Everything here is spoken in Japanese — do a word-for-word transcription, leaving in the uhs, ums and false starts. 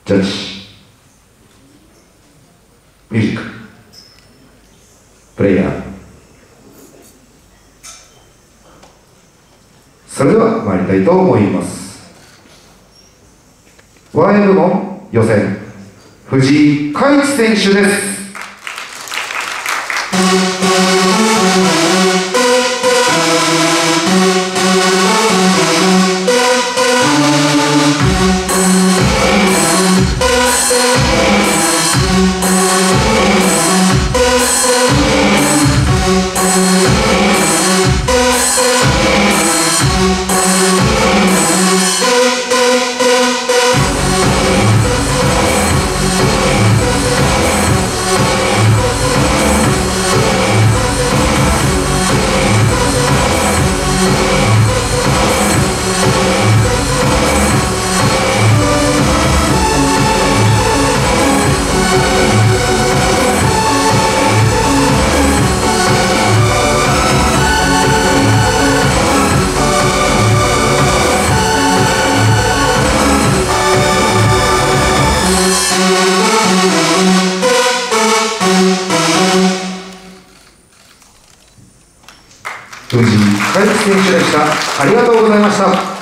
ジャッジミュージックプレイヤー。それでは参りたいと思います。ワンエー部門予選、藤井海一選手です。藤井海一選手でした。ありがとうございました。